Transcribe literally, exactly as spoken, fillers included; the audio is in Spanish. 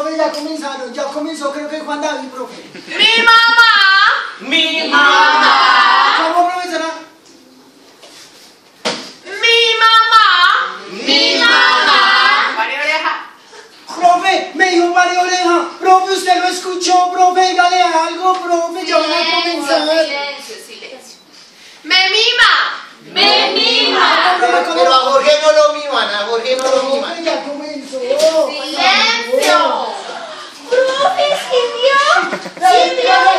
profe, ya comenzaron, ya comenzó, creo que Juan David, profe. ¡Mi mamá! ¡Mi mamá! ¿Cómo, profesora? ¡Mi mamá! ¡Mi mamá! María Oreja. Profe, me dijo María Oreja. Profe, usted lo escuchó, profe, dígale algo, profe, ya van a comenzar. Silencio, silencio. ¡Me mima! ¡Me mima! Profe, Pero a Jorge no lo miman, a Jorge no lo profe, miman. ya comenzó. ¡Silencio! ¡Profe, escribió! ¡Sí, ¡Escribió!